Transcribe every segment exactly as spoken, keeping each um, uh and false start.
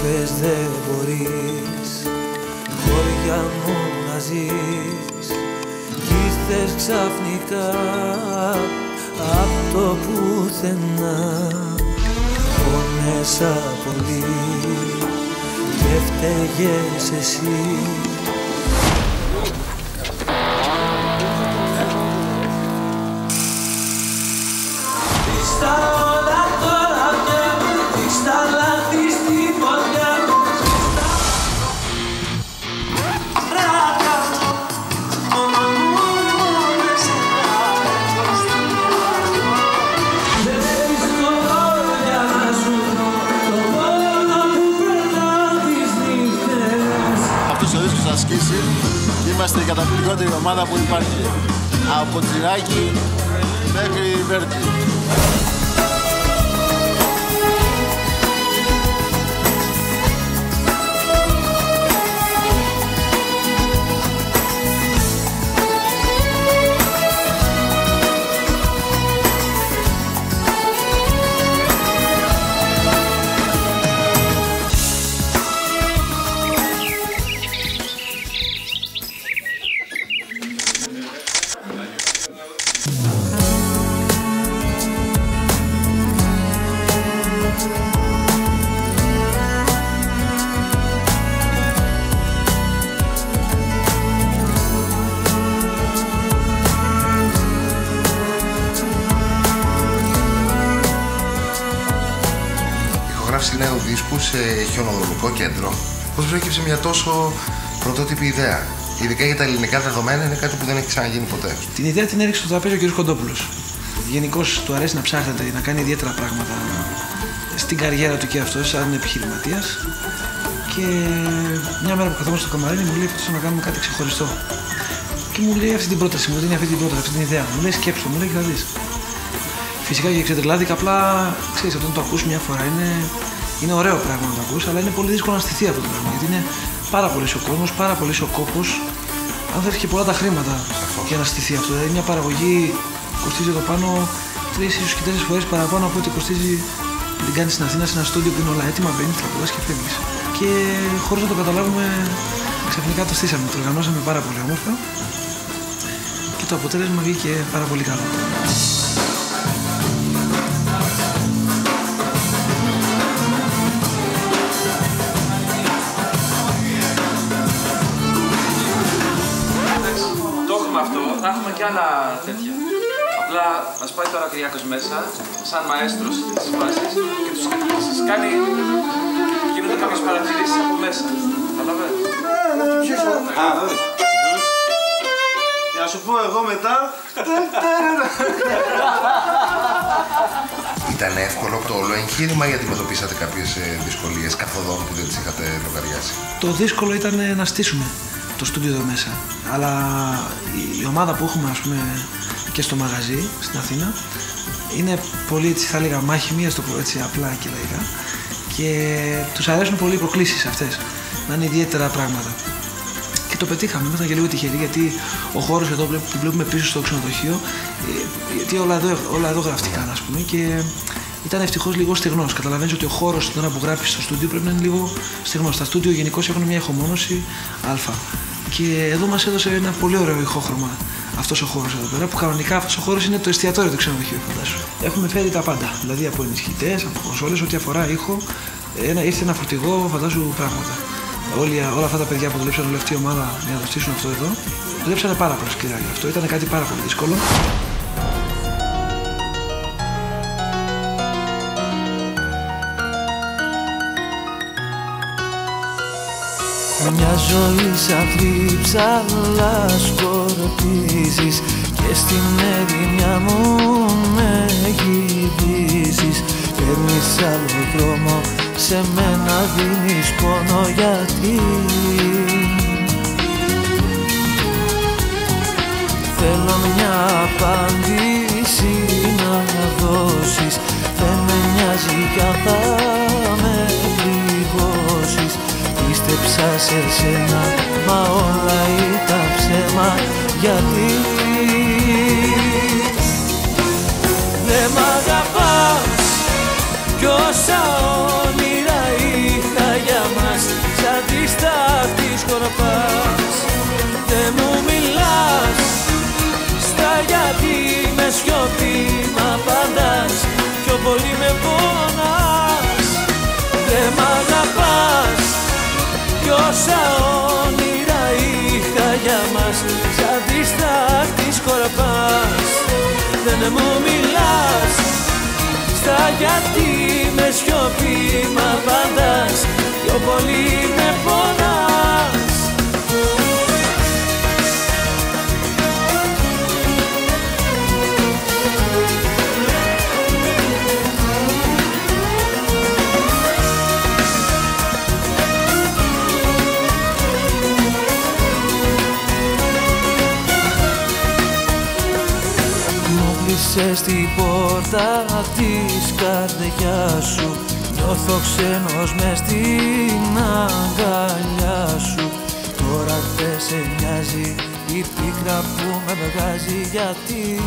πες δεν μπορείς χώρια μου να ζεις κι ήρθες ξαφνικά απ' το πουθενά. Πόνεσα πολύ και φταίγες εσύ. Είμαστε η καταπληκτικότερη ομάδα που υπάρχει. Από Τσιράκι μέχρι Βέρτη. Νέου δίσκου σε χιονοδρομικό κέντρο. Πώς προέκυψε μια τόσο πρωτότυπη ιδέα? Ειδικά για τα ελληνικά δεδομένα είναι κάτι που δεν έχει ξαναγίνει ποτέ. Την ιδέα την έριξε στο τραπέζι ο κ. Κοντόπουλος. Γενικώς του αρέσει να ψάχνεται, να κάνει ιδιαίτερα πράγματα στην καριέρα του και αυτός, σαν επιχειρηματίας. Και μια μέρα που καθόμαστε στο καμαρίνι μου λέει: αυτό να κάνουμε κάτι ξεχωριστό. Και μου λέει αυτή την πρόταση, μου δίνει αυτή την πρόταση, αυτή την ιδέα. Μου λέει: σκέψου, μου λέει: θα δεις. Φυσικά και ξετρελάθηκα, απλά ξέρεις, όταν το ακούς μια φορά είναι. Είναι ωραίο πράγμα να το ακούς, αλλά είναι πολύ δύσκολο να στηθεί αυτό το πράγμα. Γιατί είναι πάρα πολύ ο κόσμος, πάρα πολύ ο κόπος. Αν θέλει και πολλά τα χρήματα για να στηθεί αυτό. Δηλαδή, μια παραγωγή κοστίζει εδώ πάνω τρεις ίσως και τέσσερις φορές παραπάνω από ό,τι κοστίζει να την κάνεις στην Αθήνα σε ένα στούντιο που είναι όλα έτοιμα. Μπαίνεις, τραγουδάς και φεύγεις. Και χωρίς να το καταλάβουμε, ξαφνικά το στήσαμε. Το οργανώσαμε πάρα πολύ όμορφα και το αποτέλεσμα βγήκε πάρα πολύ καλό. Θα έχουμε και άλλα τέτοια. Απλά μας πάει τώρα ο Κυριάκος μέσα, σαν μαέστρος της φάσης και τους σας κάνει, γίνονται κάποιες παρατηρήσεις από μέσα. Καταλαβαίνετε. Α, δω. Για να σου πω εγώ μετά. Ήταν εύκολο το όλο εγχείρημα ή αντιμετωπίσατε κάποιες δυσκολίες καθοδόν που δεν τις είχατε λογαριάσει? Το δύσκολο ήταν να στήσουμε το στούντιο εδώ μέσα, αλλά η ομάδα που έχουμε, ας πούμε, και στο μαγαζί στην Αθήνα είναι πολύ, έτσι, θα έλεγα, μάχημη, ας το πω έτσι απλά και λαϊκά, και τους αρέσουν πολύ οι προκλήσεις αυτές, να είναι ιδιαίτερα πράγματα. Και το πετύχαμε, ήμασταν και λίγο τυχεροί, γιατί ο χώρος εδώ που βλέπουμε πίσω στο ξενοδοχείο, γιατί όλα εδώ, όλα εδώ γραφτήκαν, ας πούμε, και ήταν ευτυχώς λίγο στεγνός. Καταλαβαίνεις ότι ο χώρος την ώρα που γράφεις στο στούντιο πρέπει να είναι λίγο στεγνός. Τα στούντιο γενικώς έχουν μια ηχομόνωση α. Και εδώ μας έδωσε ένα πολύ ωραίο ηχόχρωμα αυτός ο χώρος εδώ πέρα, που κανονικά αυτός ο χώρος είναι το εστιατόριο του ξενοδοχείου, φαντάσου. Έχουμε φέρει τα πάντα, δηλαδή από ενισχυτές, από κονσόλες, ό,τι αφορά ήχο, ένα, ήρθε ένα φορτηγό, φαντάσου πράγματα. Όλοι, όλα αυτά τα παιδιά που δουλέψαν, όλη αυτή η ομάδα για να το στήσουν αυτό εδώ, δουλέψανε πάρα πολύ σκληρά γι' αυτό, ήταν κάτι πάρα πολύ δύσκολο. Μια ζωή σαν θρύψαλα σκορπίζεις και στην ερημιά μου με γυρίζεις. Παίρνεις άλλο δρόμο, σε μένα δίνεις πόνο, γιατί θέλω μια απάντηση να δώσεις. Δεν με νοιάζει κι αν θα με πληγώσεις. Πίστεψα σε σένα, μα όλα ήταν ψέμα, γιατί δεν μ' αγαπάς κι όσα όνειρα είχα για δεν μου μιλάς. Στα γιατί με σιωπή μ' απαντάς, πιο πολύ με πονάς. Στην πόρτα της καρδιάς σου νιώθω ξένος μες στην αγκαλιά σου. Τώρα δεν σε νοιάζει η πίκρα που με βγάζει, γιατί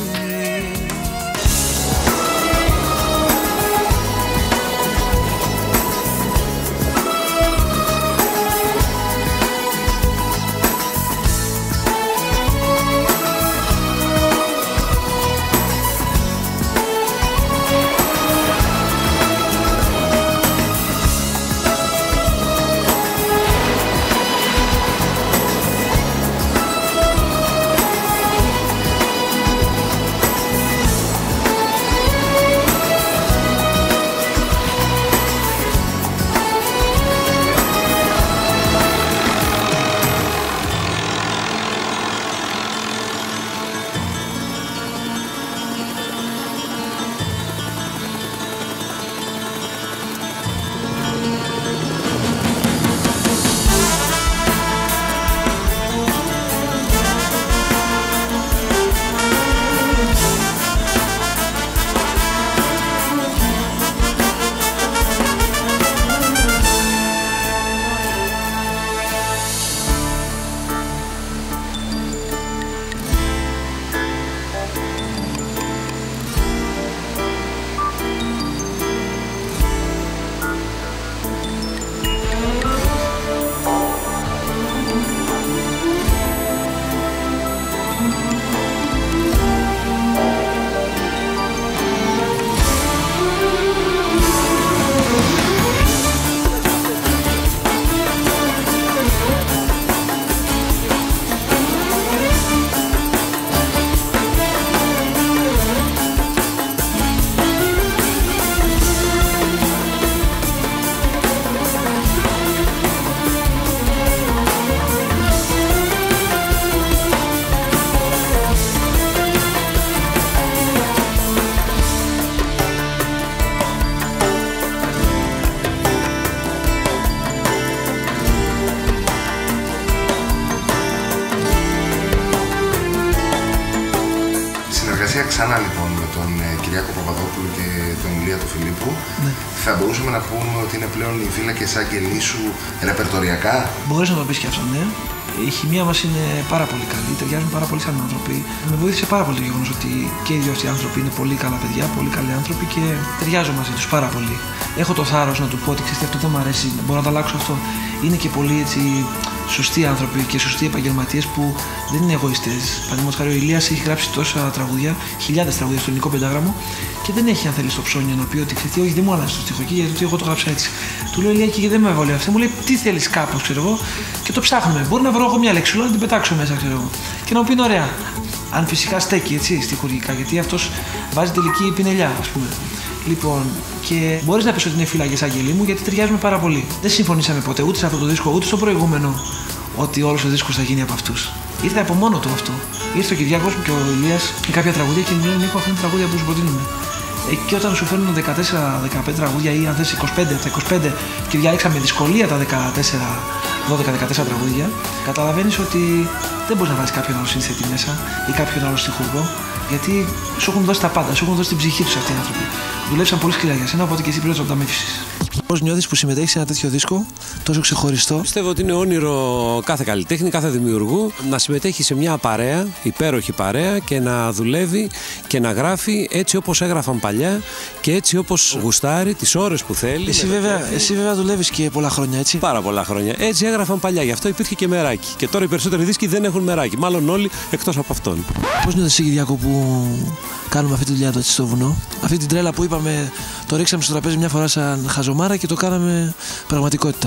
Ξανά λοιπόν με τον ε, Κυριάκο Παπαδόπουλο και τον Ηλία του Φιλίππου, ναι. Θα μπορούσαμε να πούμε ότι είναι πλέον οι φύλακες άγγελοι σου ρεπερτοριακά. Μπορείς να το πεις και αυτό, ναι. Η χημεία μας είναι πάρα πολύ καλή, ταιριάζουν πάρα πολύ σαν άνθρωποι. Με βοήθησε πάρα πολύ το γεγονός ότι και οι δύο αυτοί οι άνθρωποι είναι πολύ καλά παιδιά, πολύ καλοί άνθρωποι και ταιριάζω μαζί τους πάρα πολύ. Έχω το θάρρος να του πω ότι ξέρετε, αυτό δεν μου αρέσει, μπορώ να το αλλάξω αυτό. Είναι και πολύ έτσι σωστοί άνθρωποι και σωστοί επαγγελματίες που δεν είναι εγωιστές. Παραδείγματος χάρη, ο Ηλίας έχει γράψει τόσα τραγούδια, χιλιάδες τραγούδια στο ελληνικό πεντάγραμμο και δεν έχει, αν θέλει, στο ψώνιο να πει ότι ξέρετε, όχι, δεν μου άλλασε το στίχο εκεί γιατί εγώ το γράψα έτσι. Του λέω Ηλία και δεν με έβαλε αυτό. Μου λέει τι θέλεις κάπως, ξέρω εγώ, και το ψάχνουμε. Μπορεί να βρω εγώ μια λέξη, να την πετάξω μέσα, ξέρω εγώ. Και να μου πει είναι ωραία. Αν φυσικά στέκει έτσι στιχουργικά, γιατί αυτός βάζει τελική πινελιά, ας πούμε. Λοιπόν, και μπορείς να πεις ότι είναι φύλακες άγγελοι μου γιατί ταιριάζουμε πάρα πολύ. Δεν συμφωνήσαμε ποτέ ούτε σε αυτό το δίσκο ούτε στο προηγούμενο ότι όλος ο δίσκος θα γίνει από αυτούς. Ήρθε από μόνο του αυτό. Ήρθε ο Κυριάκος και ο Ηλίας με κάποια τραγούδια και μου λένε Νίκο, αυτά είναι τραγούδια που σου προτείνουμε. Ε, και όταν σου φέρνουν δεκατέσσερα δεκαπέντε τραγούδια ή αν θες είκοσι πέντε από τα είκοσι πέντε και διάλεξα με δυσκολία τα δεκατέσσερα δώδεκα δεκατέσσερα τραγούδια, καταλαβαίνεις ότι δεν μπορείς να βάλεις κάποιον άλλο σύνθετη μέσα ή κάποιον άλλο στιχουργό, γιατί σου έχουν δώσει τα πάντα, σου έχουν δώσει την ψυχή τους αυτοί οι άνθρωποι. Δουλέψαν πολύ σκληρά για σένα, οπότε και εσύ πρέπει να τα μέφησεις. Πώς νιώθεις που συμμετέχεις σε ένα τέτοιο δίσκο, τόσο ξεχωριστό? Πιστεύω ότι είναι όνειρο κάθε καλλιτέχνη, κάθε δημιουργού να συμμετέχει σε μια παρέα, υπέροχη παρέα και να δουλεύει και να γράφει έτσι όπως έγραφαν παλιά και έτσι όπως γουστάρει, τις ώρες που θέλει. Εσύ βέβαια, εσύ βέβαια δουλεύεις και πολλά χρόνια, έτσι. Πάρα πολλά χρόνια. Έτσι έγραφαν παλιά, γι' αυτό υπήρχε και μεράκι. Και τώρα οι περισσότεροι δίσκοι δεν έχουν μεράκι, μάλλον όλοι εκτός από αυτόν. Πώς νιώθεις, Κυριάκο, που κάνουμε αυτή τη δουλειά έτσι στο βουνό? Αυτή την τρέλα που είπαμε, το ρίξαμε στο τραπέζι μια φορά σαν χαζομάρα και το κάναμε πραγματικότητα.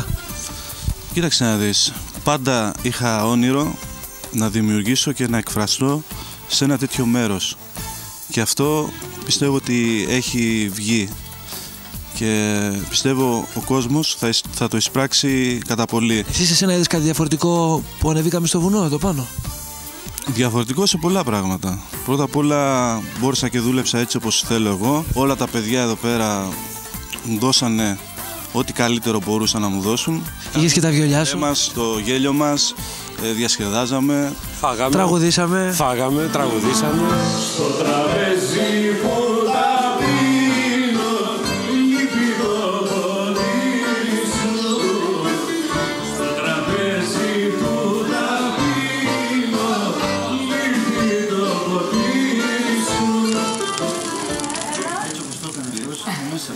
Κοίταξε να δεις, πάντα είχα όνειρο να δημιουργήσω και να εκφραστώ σε ένα τέτοιο μέρος. και αυτό πιστεύω ότι έχει βγει και πιστεύω ο κόσμος θα, θα το εισπράξει κατά πολύ. Εσύ σε σένα είδες κάτι διαφορετικό που ανεβήκαμε στο βουνό εδώ πάνω? Διαφορετικό σε πολλά πράγματα. Πρώτα απ' όλα μπόρεσα και δούλεψα έτσι όπως θέλω εγώ. Όλα τα παιδιά εδώ πέρα μου δώσανε ό,τι καλύτερο μπορούσαν να μου δώσουν. Είχες και τα βιολιά σου? Μας, το γέλιο μας, διασκεδάζαμε. Φάγαμε, τραγουδήσαμε. Φάγαμε, τραγουδήσαμε. Στο τραπέζι που τα πίνω, λείπει το ποτήρι σου. Στο τραπέζι που τα πίνω, λείπει το ποτήρι σου. Έτσι όπως το έκανες, μέσα.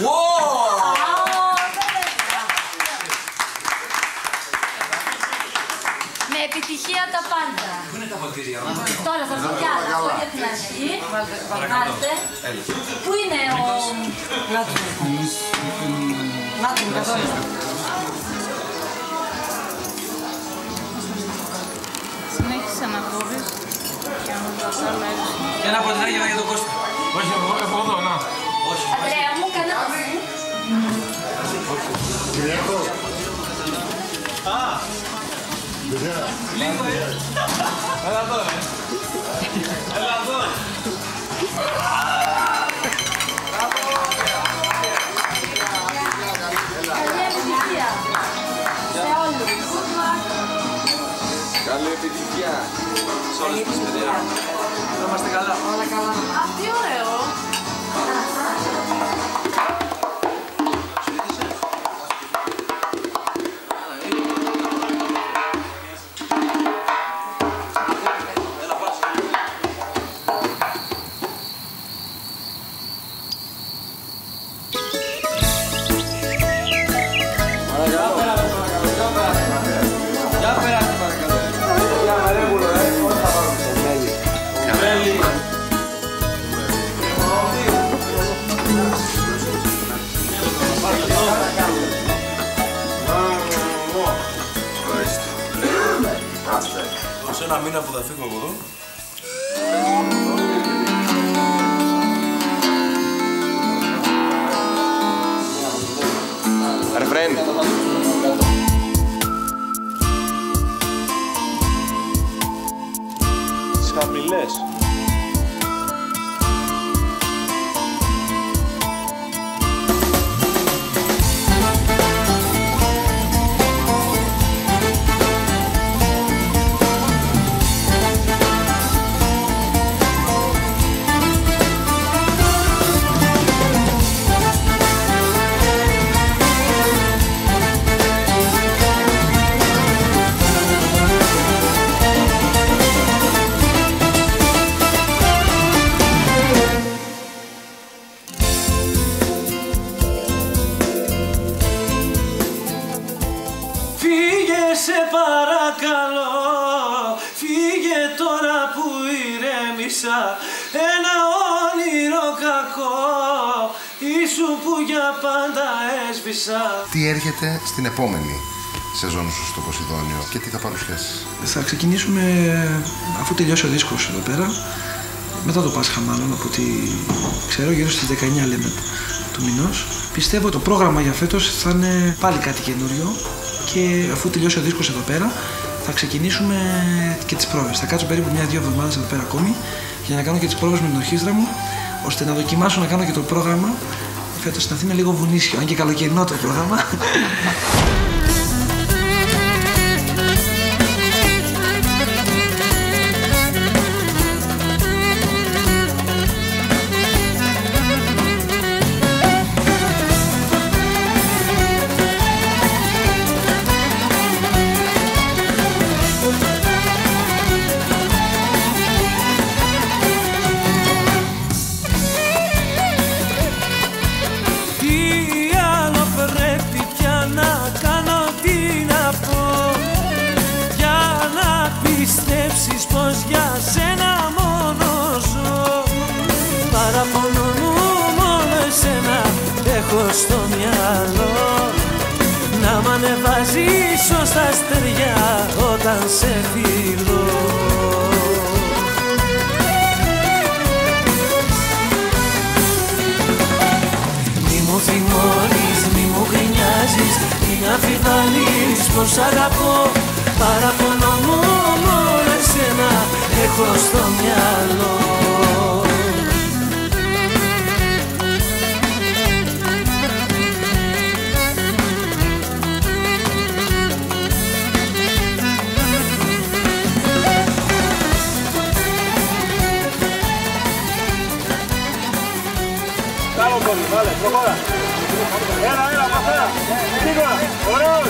Με επιτυχία τα πάντα. Πού είναι τα ποτήρια? Τώρα θα έρθουν κι άλλα. Αυτό για την αρχή. Βάλτε. Πού είναι ο... Μάτι μου, καθόλου. Συνέχισε να κόβεις και να μου δώσεις άλλα έτσι. Ένα ποτηράκι για τον Κώστα. Όχι, εγώ έχω εδώ, να. Όχι. Αντρέα μου, κανένα μου. Κυριακό. Α! Λίγο, ε. Έλα εδώ, ε. Έλα εδώ. Καλή επιτυχία σε όλους. Καλή επιτυχία σε όλους μας, παιδιά. Να είμαστε καλά. Όλα καλά. Α, τι ωραίο. Σε ένα μήνα που θα φύγω από εδώ. Ρεφρέν. Τις χαμηλές. Σε παρακαλώ, φύγε τώρα που ηρέμησα. Ένα όνειρο κακό, ήσου που για πάντα έσβησα. Τι έρχεται στην επόμενη σεζόν σου στο Ποσειδόνιο και τι θα παρουσιάσεις? Θα ξεκινήσουμε, αφού τελειώσει ο δίσκος εδώ πέρα, μετά το Πάσχα μάλλον, από ό,τι ξέρω, γύρω στις δεκαεννιά λέμε του μηνός. Πιστεύω το πρόγραμμα για φέτος θα είναι πάλι κάτι καινούριο. Και αφού τελειώσει ο δίσκος εδώ πέρα, θα ξεκινήσουμε και τις πρόβες. Θα κάτσω περίπου μια-δύο εβδομάδες εδώ πέρα ακόμη για να κάνω και τις πρόβες με την ορχήστρα μου, ώστε να δοκιμάσω να κάνω και το πρόγραμμα. Φέτος στην Αθήνα λίγο βουνίσιο, αν και καλοκαιρινό το πρόγραμμα. Πως για σένα μόνο ζω. Παραπονό μου μόνο εσένα έχω στο μυαλό. Να μ' ανεβάζεις ως τα αστεριά όταν σε φιλώ. θυμώνεις, μη μου γκρινιάζεις, μην αμφιβάλλεις πως αγαπώ. Παραπονό μου μόνο εσένα έχω στο μυαλό. Καλό πολύ, βάλε, προχώρα. Έλα, έλα, παθά. Σίγουρα, ωραίος.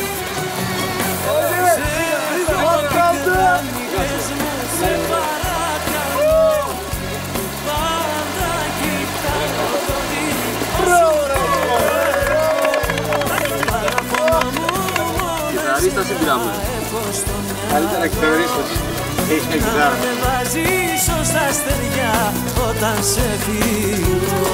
Κιθαρίστας ή πειράμα? Καλύτερα κιθαρίστας. Έχεις μια κιθάρα. Με βάζει στα αστεριά όταν σε φύγω.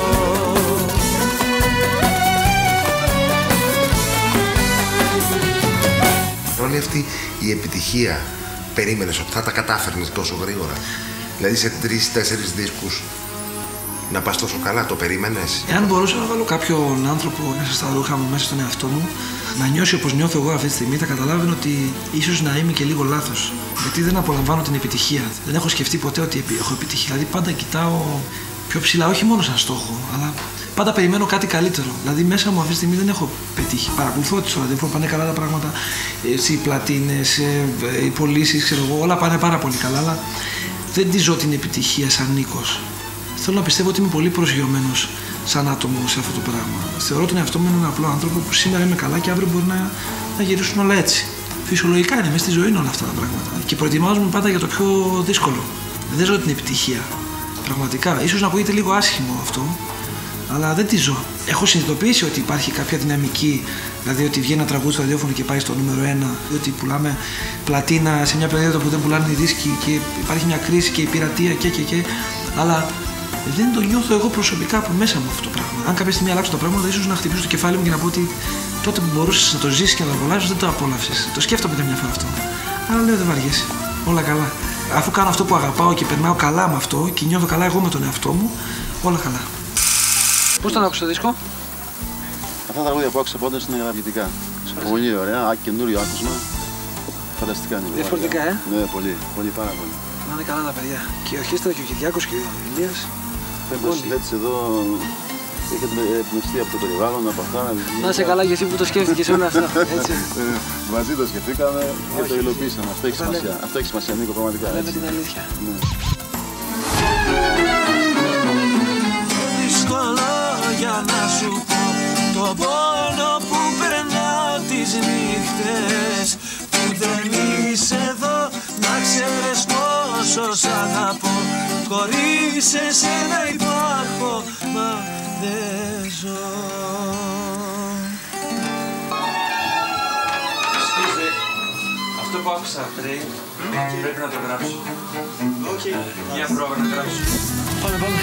Όλη αυτή η επιτυχία περίμενες ότι θα τα κατάφερνες τόσο γρήγορα? Δηλαδή σε τρεις-τέσσερις δίσκους να πας τόσο καλά, το περίμενες? Εάν μπορούσα να βάλω κάποιον άνθρωπο μέσα στα ρούχα μου, μέσα στον εαυτό μου, να νιώσει όπως νιώθω εγώ αυτή τη στιγμή, θα καταλάβαινε ότι ίσως να είμαι και λίγο λάθος. Γιατί δεν απολαμβάνω την επιτυχία. Δεν έχω σκεφτεί ποτέ ότι έχω επιτυχία. Δηλαδή πάντα κοιτάω πιο ψηλά, όχι μόνο σαν στόχο, αλλά πάντα περιμένω κάτι καλύτερο. Δηλαδή μέσα μου αυτή τη στιγμή δεν έχω πετύχει. Παρακολουθώ τις ραδιόφωνο, πάνε καλά τα πράγματα. Οι πλατίνες, οι πωλήσεις, ξέρω εγώ, όλα πάνε πάρα πολύ καλά. Αλλά δεν τη ζω την επιτυχία σαν Νίκος. Θέλω να πιστεύω ότι είμαι πολύ προσγειωμένος σαν άτομο σε αυτό το πράγμα. Θεωρώ τον εαυτό μου έναν απλό άνθρωπο που σήμερα είμαι καλά και αύριο μπορεί να, να γυρίσουν όλα έτσι. Φυσιολογικά είναι, μέσα στη ζωή είναι όλα αυτά τα πράγματα. Και προετοιμάζομαι πάντα για το πιο δύσκολο. Δεν ζω την επιτυχία. Πραγματικά. Ίσως να ακούγεται λίγο άσχημο αυτό, αλλά δεν τη ζω. Έχω συνειδητοποιήσει ότι υπάρχει κάποια δυναμική, δηλαδή ότι βγαίνει ένα τραγούδι στο ραδιόφωνο και πάει στο νούμερο ένα, ότι πουλάμε πλατίνα σε μια περίοδο που δεν πουλάνε οι δίσκοι και υπάρχει μια κρίση και η πειρατεία και και και. Αλλά δεν το νιώθω εγώ προσωπικά από μέσα μου αυτό το πράγμα. Αν κάποια στιγμή αλλάξω τα πράγματα, ίσως να χτυπήσω το κεφάλι μου και να πω ότι τότε που μπορούσες να το ζήσεις και να το απολαύσεις, δεν το απόλαυσες. Το σκέφτομαι καμιά φορά αυτό. Αλλά λέω δεν βαριέσαι. Όλα καλά. Αφού κάνω αυτό που αγαπάω και περνάω καλά με αυτό και νιώθω καλά εγώ με τον εαυτό μου, όλα καλά. Πώς τον άκουσες το δίσκο? Αυτά τα τραγούδια που άκουσα πρώτα είναι αγαπητικά. Πολύ ωραία, καινούριο άκουσμα. Φανταστικά είναι. Διαφορετικά, ε? Ναι, πολύ, πολύ, πάρα πολύ. Να είναι καλά τα παιδιά. Και η ορχήστρα και ο Κυριάκος και ο Ηλίας. Πρέπει να συλλέξεις εδώ, έχετε εμπνευστεί από το περιβάλλον, από αυτά. Να είσαι καλά και εσύ που το σκέφτηκες όλα αυτά. Έτσι. Μαζί το σκεφτήκαμε και το υλοποιήσαμε. Αυτό έχει σημασία. Αυτό έχει σημασία, Νίκο, πραγματικά. Λέμε την αλήθεια. Δύσκολο για να σου πω το πόνο που περνάω τις νύχτες που δεν είσαι εδώ, να ξέρεις πόσο σ' αγαπώ. Χωρίς εσένα υπάρχω, μα δεν ζω. Excuse, αυτό που άκουσα πριν πρέπει να το γράψω. Για πρόβα να γράψω. Πάμε, πάμε.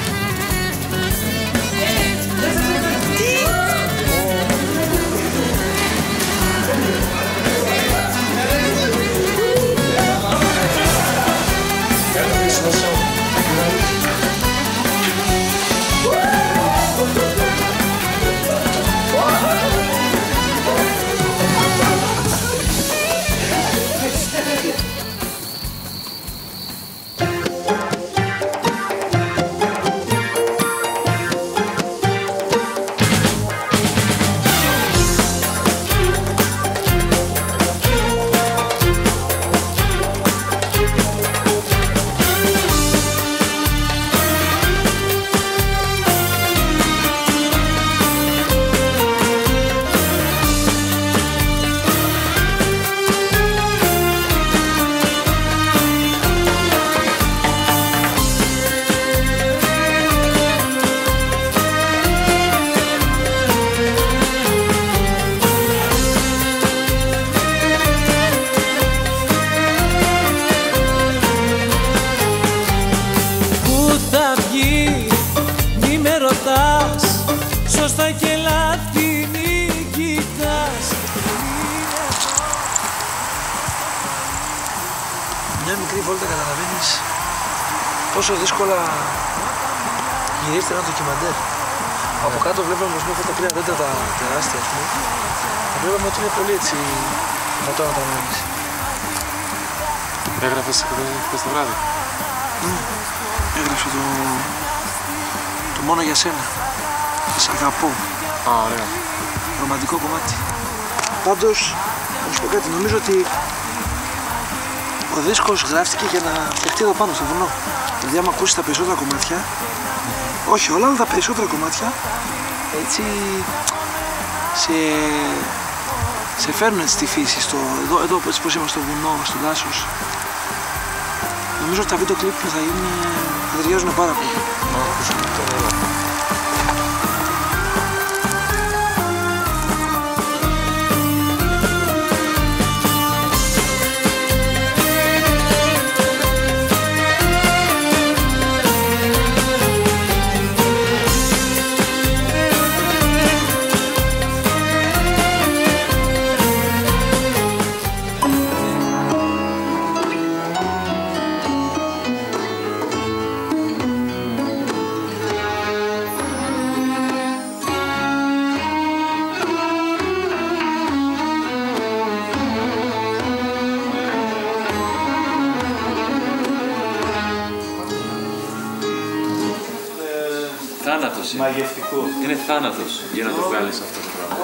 Σωστά και λάθη μη κοιτάς. Μια μικρή βόλτα καταλαβαίνεις πόσο δύσκολα γυρίζεται ένα ντοκιμαντέρ. Από κάτω βλέπαμε αυτά τα τρία δέντρα τα τεράστια, ας πούμε. Βλέπαμε ότι είναι πολύ έτσι δυνατό να τα ανέβεις. Έγραφες χθες το βράδυ. Ναι, έγραψε το... το μόνο για σένα. Σ' αγαπώ. Α, ωραία. Ρομαντικό κομμάτι. Πάντως, να σου πω κάτι, νομίζω ότι ο δίσκος γράφτηκε για να παιχτεί εδώ πάνω στο βουνό. Δηλαδή, άμα ακούσεις τα περισσότερα κομμάτια, όχι όλα, αλλά τα περισσότερα κομμάτια, έτσι σε, σε φέρνουν έτσι στη φύση, στο, εδώ, εδώ έτσι πως είμαστε στο βουνό, στο δάσος. Νομίζω ότι τα βίντεο κλιπ που θα γίνουν θα ταιριάζουν πάρα πολύ. Να ακούσουμε τώρα εδώ. Θάνατος είναι. Μαγευτικό. Είναι θάνατος για να το βγάλεις αυτό το πράγμα.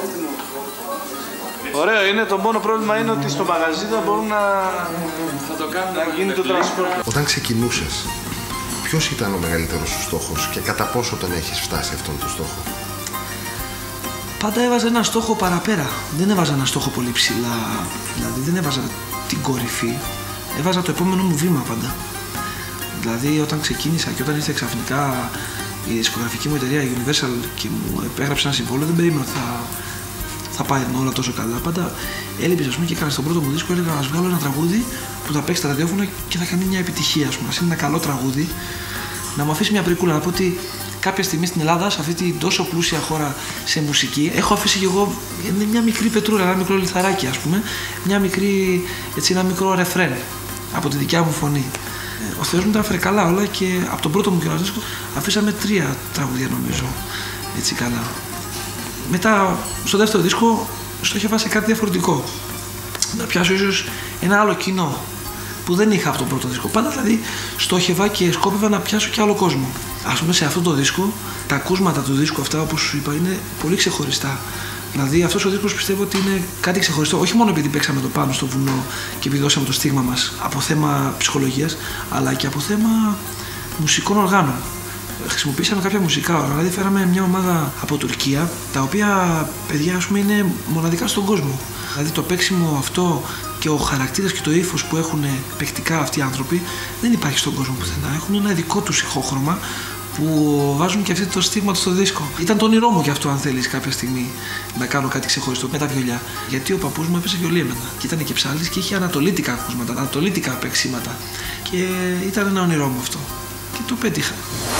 Ωραίο είναι, το μόνο πρόβλημα είναι ότι στο μαγαζί δεν μπορούν να, θα το κάνουν να γίνει το transport. Όταν ξεκινούσες, ποιος ήταν ο μεγαλύτερος σου στόχος και κατά πόσο τον έχεις φτάσει αυτόν τον στόχο? Πάντα έβαζα ένα στόχο παραπέρα. Δεν έβαζα ένα στόχο πολύ ψηλά. Δηλαδή δεν έβαζα την κορυφή. Έβαζα το επόμενο μου βήμα πάντα. Δηλαδή όταν ξεκίνησα και όταν ήρθε ξαφνικά η δισκογραφική μου εταιρεία, η Universal, και μου επέγραψε ένα συμβόλαιο, δεν περίμενα ότι θα, θα πάει όλα τόσο καλά. Πάντα έλειπε, ας πούμε, και έκανα στον πρώτο μου δίσκο, έλεγα να βγάλω ένα τραγούδι που θα παίξει στα ραδιόφωνα και θα κάνει μια επιτυχία, ας πούμε. Να είναι ένα καλό τραγούδι, να μου αφήσει μια πρικούλα. Να πω ότι κάποια στιγμή στην Ελλάδα, σε αυτή την τόσο πλούσια χώρα σε μουσική, έχω αφήσει κι εγώ μια μικρή πετρούλα, ένα μικρό λιθαράκι, ας πούμε, μια μικρή, έτσι, ένα μικρό ρεφρέν από τη δικιά μου φωνή. Ο Θεός μου τα έφερε καλά όλα και από τον πρώτο μου καιρό δίσκο αφήσαμε τρία τραγούδια, νομίζω, έτσι καλά. Μετά στο δεύτερο δίσκο στόχευα σε κάτι διαφορετικό. Να πιάσω ίσως ένα άλλο κοινό που δεν είχα από τον πρώτο δίσκο. Πάντα δηλαδή στόχευα και σκόπευα να πιάσω και άλλο κόσμο. Ας πούμε σε αυτό το δίσκο, τα ακούσματα του δίσκου αυτά, όπως σου είπα, είναι πολύ ξεχωριστά. Δηλαδή αυτός ο δίσκος πιστεύω ότι είναι κάτι ξεχωριστό, όχι μόνο επειδή παίξαμε το πάνω στο βουνό και επειδή δώσαμε το στίγμα μας από θέμα ψυχολογίας, αλλά και από θέμα μουσικών οργάνων. Χρησιμοποίησαμε κάποια μουσικά όργανα, δηλαδή φέραμε μια ομάδα από Τουρκία, τα οποία παιδιά, ας πούμε, είναι μοναδικά στον κόσμο. Δηλαδή το παίξιμο αυτό και ο χαρακτήρας και το ύφος που έχουν παικτικά αυτοί οι άνθρωποι δεν υπάρχει στον κόσμο πουθενά. Έχουν ένα δικό τους ηχόχρωμα που βάζουν και αυτή το στίγμα στο δίσκο. Ήταν το όνειρό μου και αυτό, αν θέλεις, κάποια στιγμή να κάνω κάτι ξεχωριστό με τα βιολιά. Γιατί ο παππούς μου έπαιζε βιολί εμένα. Και ήταν και ψάλης και είχε ανατολίτικα ακούσματα, ανατολίτικα παίξηματα. Και ήταν ένα όνειρό μου αυτό. Και το πέτυχα.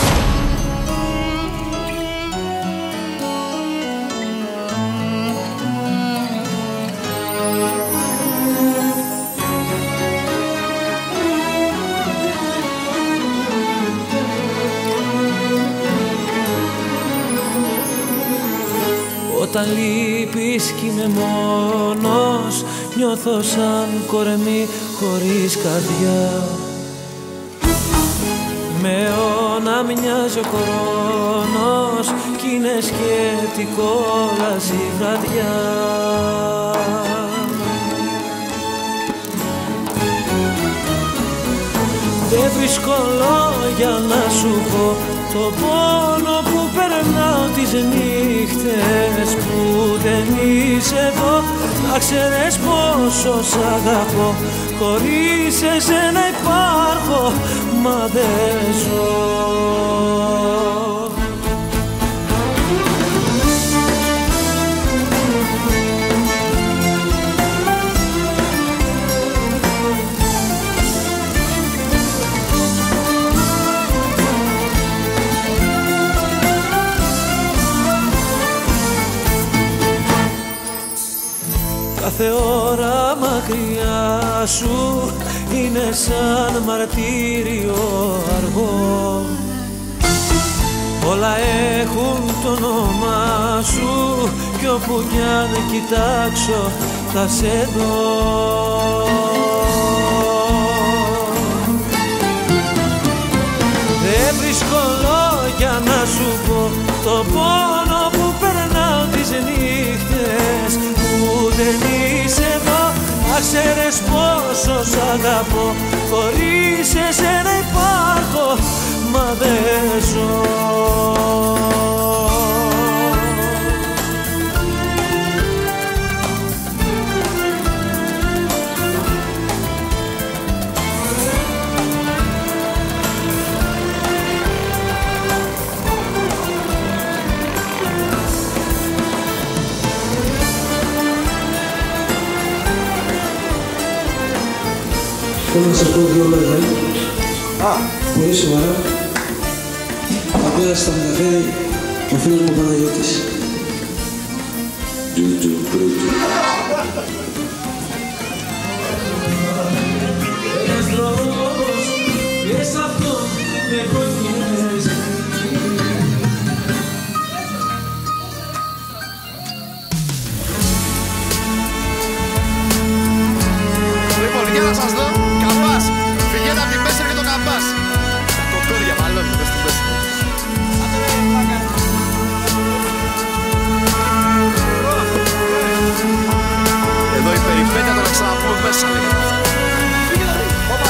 Όταν λείπεις κι είμαι μόνος, νιώθω σαν κορμί χωρίς καρδιά. Με όνα μοιάζει ο χρόνος κι είναι σκέτικο λαζή βραδιά. Δεν βρίσκω λόγια να σου πω το πόνο που περνάω τις νύχτες που δεν είσαι εδώ. Να ξέρεις πόσο σ' αγαπώ, χωρίς εσένα υπάρχω, μα δεν ζω. Κάθε ώρα μακριά σου είναι σαν μαρτύριο αργό. Όλα έχουν το όνομα σου κι όπου κι αν κοιτάξω θα σε δω. Δεν βρίσκω λόγια να σου πω το πόνο που περνάω τις νύχτες που δεν είσαι εδώ. Να ξέρεις πόσο σ' αγαπώ, χωρίς εσένα υπάρχω, μα δεν ζω. Θέλω να σας πω δύο λόγια. Α, πολύ σοβαρά. Απέρα στα μεταφέρει ο φίλος μου Παναγιώτης. Ένας δρόμος και σ' αυτό με κόκκινες. Λοιπόν, για να σας δω. Καμπάς, φυγαίνε απ' την Πέσσερ και το Καμπάς. Κοκόρια μάλλον, πες την Πέσσερ. Εδώ η περιπέτεια τώρα ξαναπούμε μέσα, λέγεται. Φύγε να δει, όπα,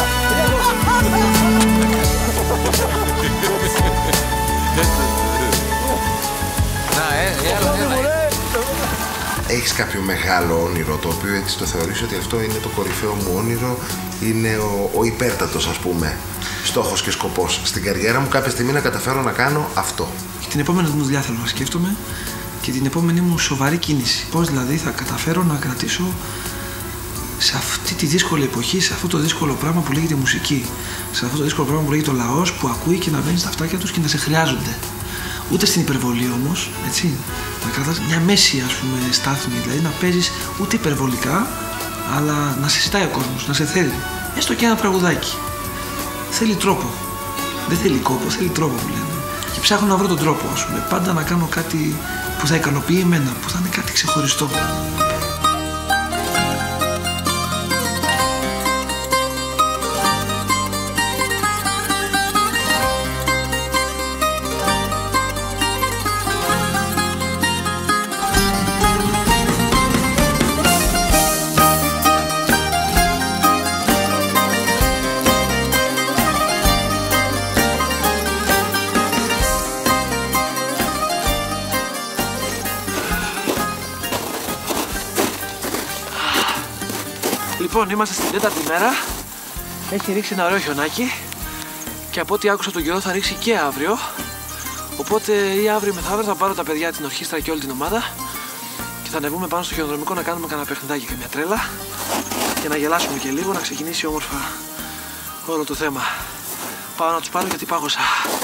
να, έλα, έλα. Έχεις κάποιο μεγάλο όνειρο το οποίο έτσι το θεωρείς ότι αυτό είναι το κορυφαίο μου όνειρο, είναι ο, ο υπέρτατος ας πούμε στόχος και σκοπός στην καριέρα μου κάποια στιγμή να καταφέρω να κάνω αυτό. Και την επόμενη μου δουλειά θέλω να σκέφτομαι και την επόμενη μου σοβαρή κίνηση. Πώς δηλαδή θα καταφέρω να κρατήσω σε αυτή τη δύσκολη εποχή, σε αυτό το δύσκολο πράγμα που λέγεται μουσική, σε αυτό το δύσκολο πράγμα που λέγεται ο λαός που ακούει και να μπαίνει στα αυτάκια τους και να σε χρειάζονται. Ούτε στην υπερβολή όμως, έτσι, να κρατάς μια μέση ας πούμε στάθμη, δηλαδή να παίζεις ούτε υπερβολικά, αλλά να σε ζητάει ο κόσμος, να σε θέλει. Έστω και ένα τραγουδάκι. Θέλει τρόπο. Δεν θέλει κόπο, θέλει τρόπο που λένε. Και ψάχνω να βρω τον τρόπο, ας πούμε, πάντα να κάνω κάτι που θα ικανοποιεί εμένα, που θα είναι κάτι ξεχωριστό. Λοιπόν, είμαστε στην τέταρτη μέρα. Έχει ρίξει ένα ωραίο χιονάκι και από ό,τι άκουσα τον καιρό θα ρίξει και αύριο. Οπότε ή αύριο μεθαύριο θα πάρω τα παιδιά, την ορχήστρα και όλη την ομάδα και θα ανεβούμε πάνω στο χιονοδρομικό να κάνουμε κανένα παιχνιδάκι και μια τρέλα και να γελάσουμε και λίγο, να ξεκινήσει όμορφα όλο το θέμα. Πάω να τους πάρω γιατί πάγωσα.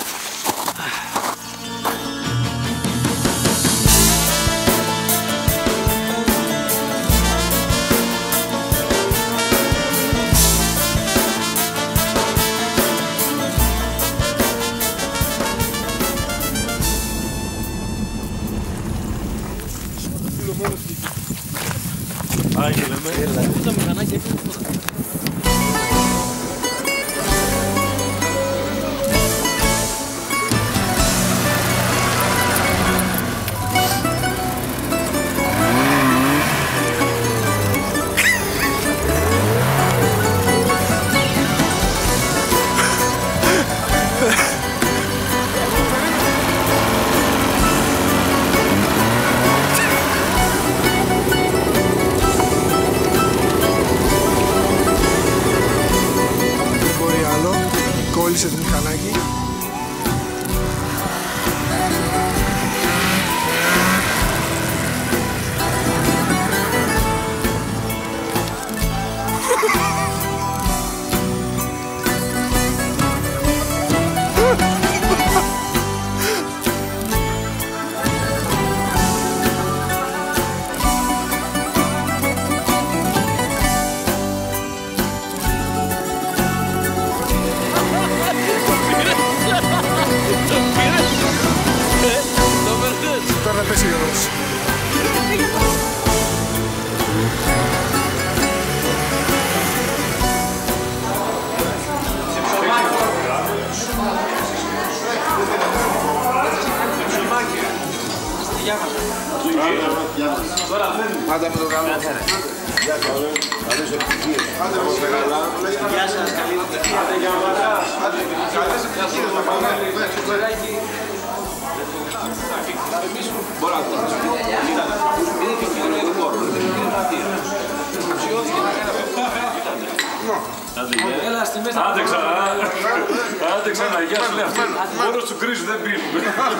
Ούτε μηχανάκι έφυγε τίποτα. Κόλλησε το μηχανάκι. Mira. Πάντα με το καλό. Γεια σας. Καλές επιτυχίες. Άντε με το καλά. Γεια σας. Καλή επιτυχία. Άντε για μάνα. Άντε καλές επιτυχίες. Θα πάμε. Μπορώ να το πω. Είναι και πιο ειδικό. Είναι πλατεία. Αξιώθηκε να κάνει αυτό. Άντε ξανά, άντε ξανά, γεια σου λέει αυτή. Μόνο σου κρίζουν δεν πίνουν.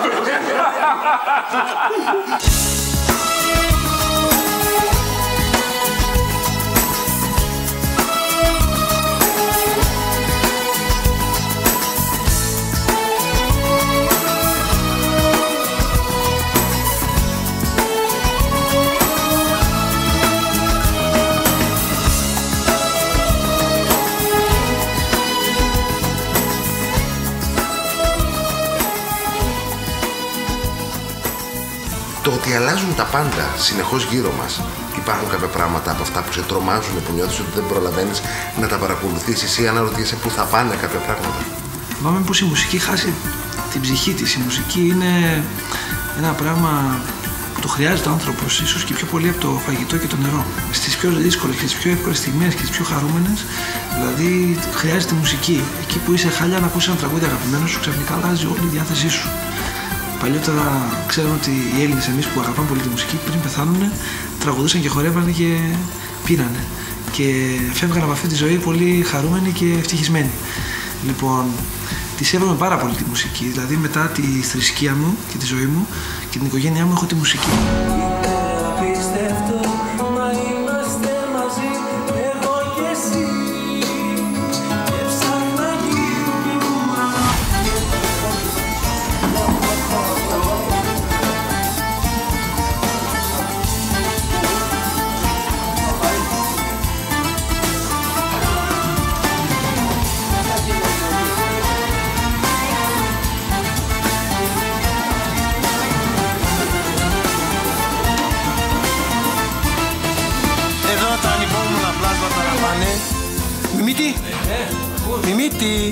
Το ότι αλλάζουν τα πάντα συνεχώς γύρω μας. Υπάρχουν κάποια πράγματα από αυτά που σε τρομάζουν, που νιώθεις ότι δεν προλαβαίνεις να τα παρακολουθήσεις ή αναρωτιέσαι πού θα πάνε κάποια πράγματα. Πάμε πως η μουσική χάσει την ψυχή της. Η μουσική είναι ένα πράγμα που το χρειάζεται ο άνθρωπος, ίσως και πιο πολύ από το φαγητό και το νερό. Στις πιο δύσκολες και τις πιο εύκολες στιγμές και τις πιο χαρούμενες, δηλαδή χρειάζεται μουσική. Εκεί που είσαι χάλια να ακούσεις ένα τραγούδι αγαπημένο σου, ξαφνικά αλλάζει όλη η διάθεσή σου. Παλιότερα ξέραμε ότι οι Έλληνες, εμείς που αγαπάμε πολύ τη μουσική, πριν πεθάνουν, τραγουδούσαν και χορεύανε και πήρανε. Και φεύγαν από αυτή τη ζωή πολύ χαρούμενοι και ευτυχισμένοι. Λοιπόν, τη σέβομαι πάρα πολύ τη μουσική. Δηλαδή, μετά τη θρησκεία μου και τη ζωή μου και την οικογένειά μου, έχω τη μουσική. Μιμίτη! Μιμίτη!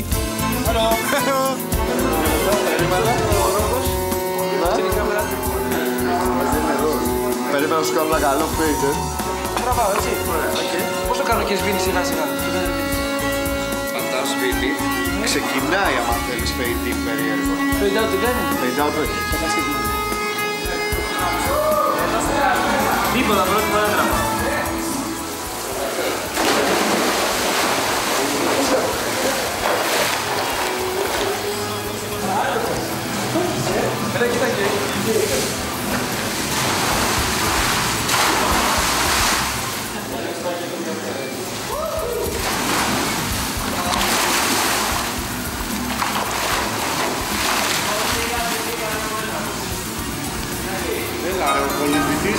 Περίμενα να σου κάνω ένα καλό fade, ε. Τραβάω, έτσι. Πώς το κάνω και σβήνει σιγά σιγά. Πατάω σβήνει. Ξεκινάει άμα θέλεις fade in περίεργο. Fade out τι κάνει. Fade out όχι. Τίποτα, πρώτη φορά τραβάω. Έλα, κοίτα και... Έλα ρε, ο πολιτητής.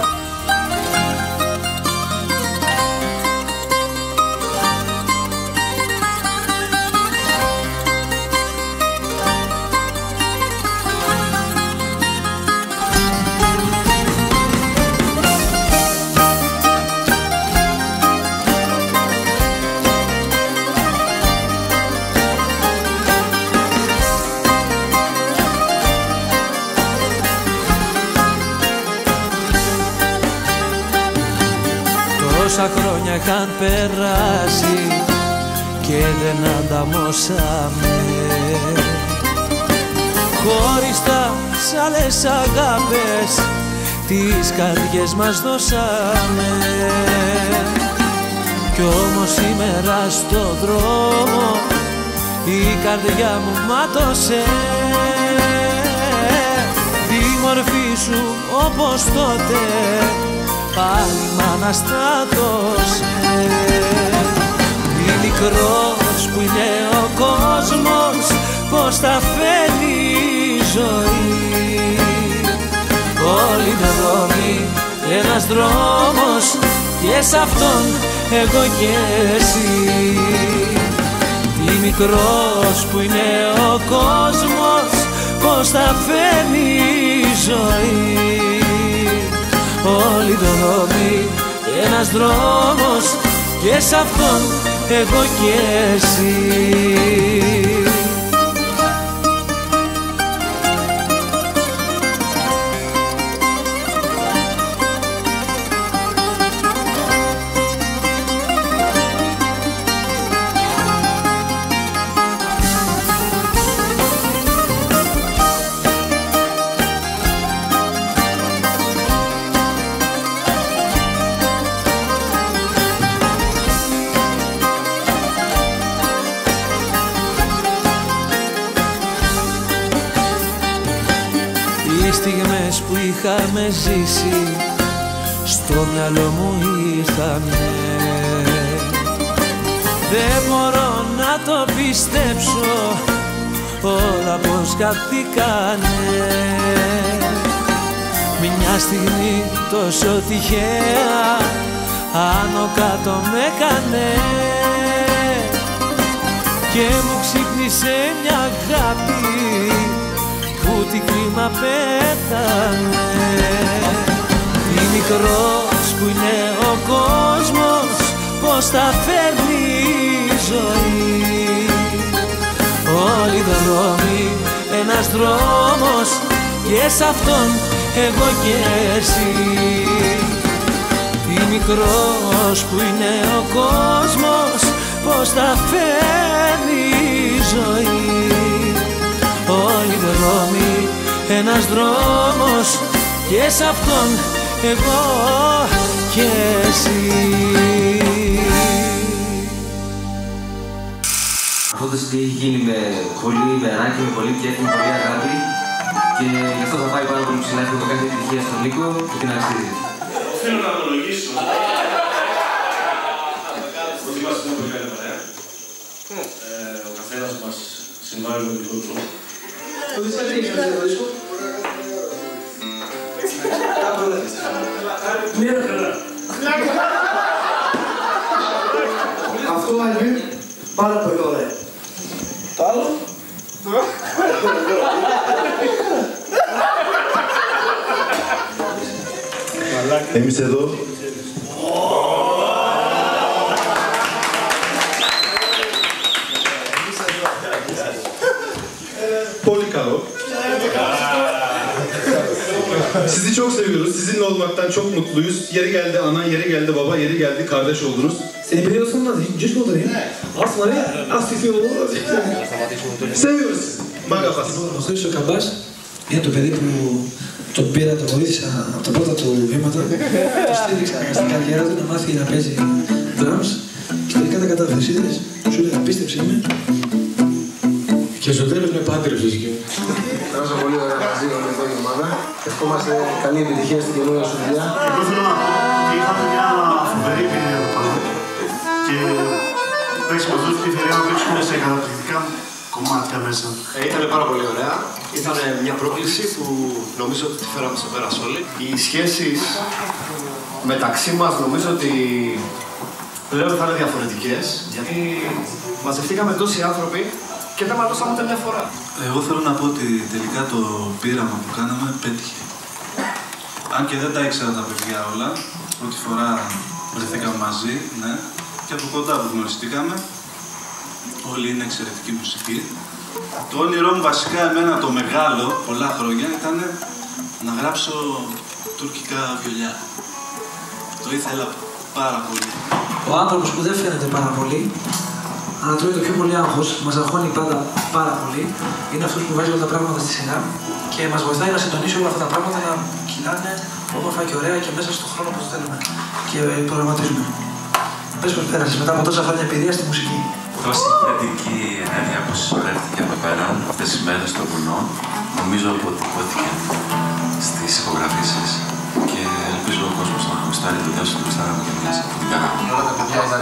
Τόσα χρόνια είχαν περάσει και δεν ανταμώσαμε, χωριστά σ' άλλες αγάπες τις καρδιές μας δώσαμε. Κι όμως σήμερα στο δρόμο η καρδιά μου μάτωσε τη μορφή σου όπως τότε πάλι μ' αναστάτωσε. Τι μικρός που είναι ο κόσμος, πως τα φέρνει η ζωή. Όλοι οι δρόμοι, ένας δρόμος και σ' αυτόν εγώ και εσύ. Τι μικρός που είναι ο κόσμος, πως τα φέρνει η ζωή. Όλοι οι δρόμοι, ένας δρόμος και σ' αυτόν εγώ και εσύ. είχαμε ζήσει στο μυαλό μου ήρθανε. Δεν μπορώ να το πιστέψω όλα πως χαθήκανε. Μια στιγμή τόσο τυχαία άνω κάτω με έκανε και μου ξύπνησε μια αγάπη που την κρίμα πέθανε. Τι μικρός που είναι ο κόσμος, πως τα φέρνει η ζωή. Όλοι οι δρόμοι ένας δρόμος και σ' αυτόν εγώ και εσύ. Τι μικρός που είναι ο κόσμος, πως τα φέρνει η ζωή. Όλοι οι δρόμοι ένας δρόμος και σ' αυτόν εγώ και εσύ. Αυτό το CD έχει γίνει με πολύ μεράκι, με πολύ κέφι, με πολύ αγάπη και γι' αυτό θα πάει πάρα πολύ ψηλά. Έχω το κάθε επιτυχία στον Νίκο και την αξίζει. Θέλω να ομολογήσω ότι είμαστε μια πολύ καλή παρέα. Ο καθένας μας συμβάλλει με δικό τρόπο. Το δεις κάτι έχεις να δεις το Μία χαρά. Αυτό είναι πάρα πολύ ωραία. Το άλλο. Εμείς εδώ πολύ καλό. Sizi çok seviyoruz. Sizinle olmaktan çok mutluyuz. Yeri geldi ana, yeri geldi baba, yeri geldi kardeş oldunuz. Seni biliyorsun da hiç mi olur ya? Aslında az fifi olur. Seviyoruz sizi. Magafas. Ο Χρήστος Καμπάς είναι το παιδί που τον πήρα, τον βοήθησα από τα πρώτα του βήματα. Το στήριξα στην καριέρα του να μάθει να παίζει drums και τελικά τα κατάφερε. Είδες, σου έλεγα πίστεψε με. Και στο τέλος με πάντρεψες και... Πέρασα πολύ ωραία μαζί με εδώ η ομάδα. Ευχόμαστε καλή επιτυχία στην καινούργια σου δουλειά. Εγώ θέλω να πω ότι είχαμε μια φοβερή εμπειρία εδώ πάνω και παίξαμε αυτό την ευκαιρία να παίξουμε σε καταπληκτικά κομμάτια μέσα. Ε, ήταν πάρα πολύ ωραία. Ήταν μια πρόκληση που νομίζω ότι τη φέραμε σε πέρας όλοι. Οι σχέσεις μεταξύ μας νομίζω ότι πλέον θα είναι διαφορετικές, γιατί μαζευτήκαμε τόσοι άνθρωποι και δεν μαλώσαμε ούτε μια φορά. Εγώ θέλω να πω ότι τελικά το πείραμα που κάναμε πέτυχε. Αν και δεν τα ήξερα τα παιδιά όλα, πρώτη φορά βρεθήκαμε μαζί, ναι, και από κοντά που γνωριστήκαμε. Όλοι είναι εξαιρετική μουσική. Το όνειρό μου βασικά εμένα το μεγάλο, πολλά χρόνια, ήταν να γράψω τουρκικά βιολιά. Το ήθελα πάρα πολύ. Ο άνθρωπος που δεν φαίνεται πάρα πολύ, αλλά τρώει το πιο πολύ άγχος, μας αγχώνει πάντα πάρα πολύ, είναι αυτός που βάζει όλα τα πράγματα στη σειρά και μας βοηθάει να συντονίσει όλα αυτά τα πράγματα να κυλάνε όμορφα και ωραία και μέσα στον χρόνο που θέλουμε και προγραμματίζουμε. Πες πως πέρασες μετά από τόσα χρόνια εμπειρία στη μουσική. Τόση θετική ενέργεια που συσσωρεύτηκε εδώ πέρα αυτές τις μέρες στο βουνό, νομίζω αποτυπώθηκε στις υπογραφήσεις και ελπίζω ο κόσμος να γουστάρει το διάσο του γουστάραμε και εμείς που την κάναμε. Όλα τα παιδιά ήταν,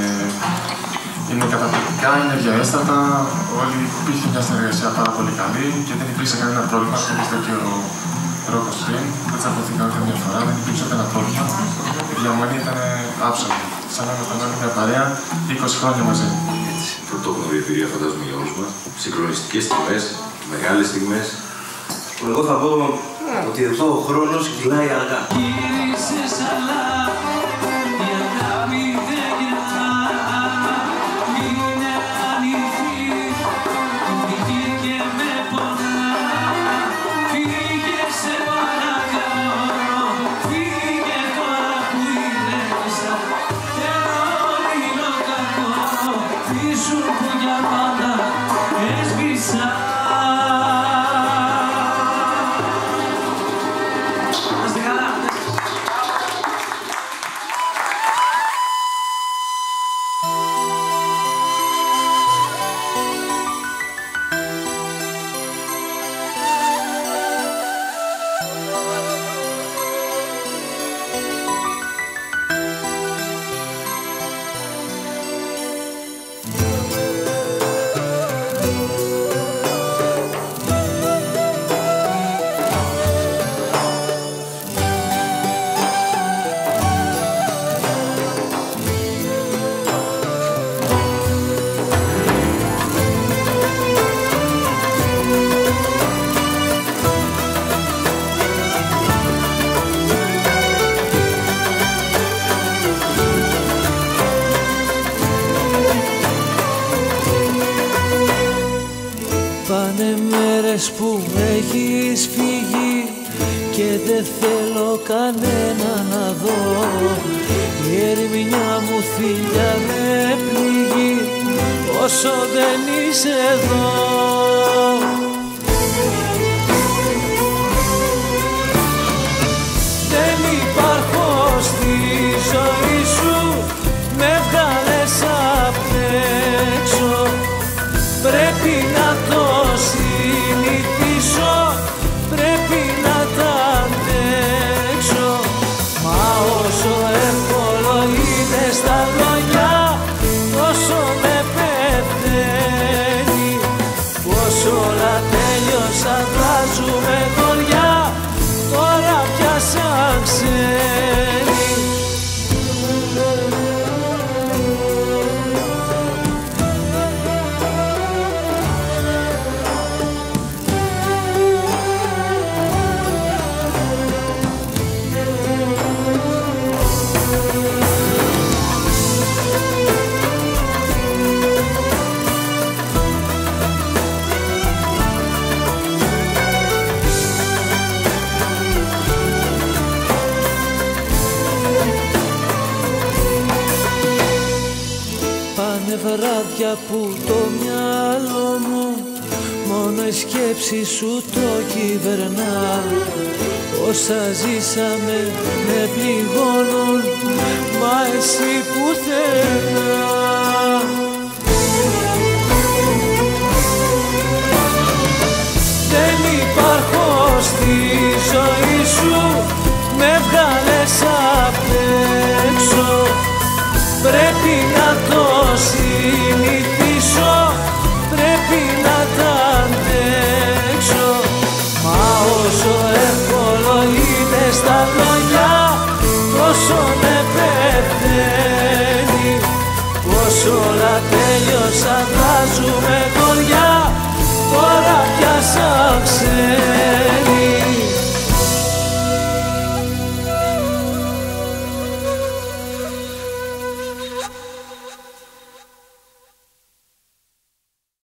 είναι καταπληκτικά, είναι διαέστατα, όλοι υπήρχε μια συνεργασία πάρα πολύ καλή και δεν υπήρξε κανένα πρόβλημα, όπως είπε και ο Ρόκος πριν, δεν τσακωθήκα ούτε μια φορά, δεν υπήρξε κανένα πρόβλημα. Η διαμονή ήταν άψογη, σαν να ήμασταν όλοι μια παρέα είκοσι χρόνια μαζί. Πρωτόγνωρη εμπειρία φαντάζομαι για όλους μας. Συγκλονιστικές στιγμές, μεγάλες στιγμές. Εγώ θα πω ότι εδώ ο χρόνος κυλάει αργά. μέρες που έχεις φύγει και δεν θέλω κανένα να δω, η ερμηνιά μου θηλιά με πληγεί όσο δεν είσαι εδώ. Δεν υπάρχω στη ζωή σου, με βγάλες απ' έξω, πρέπει να το συνηθίσω, πρέπει να τα αντέξω. Μα όσο εύκολο είναι στα λόγια, τόσο με πεθαίνει, πως όλα τέλειωσαν, βάζουμε χωριά, τώρα πια σαν ξένοι. Πάνε βράδια που το μυαλό μου μόνο η σκέψη σου το κυβερνά. Όσα ζήσαμε με πληγώνουν, μα εσύ πουθενά. Δεν υπάρχω στη ζωή σου, με βγάλες απ' έξω, πρέπει να το συνηθίσω, πρέπει να τα αντέξω. Μα όσο εύκολο είναι στα λόγια, τόσο με πεθαίνει, πως όλα τέλειωσαν, βάζουμε χωριά, τώρα πια σαν ξένοι.